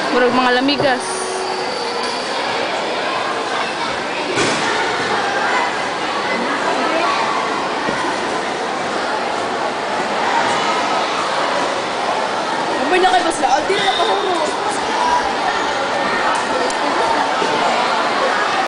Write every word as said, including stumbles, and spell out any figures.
Murag mga lamigas. Umay na kayo basta. Aldi na nakahuro.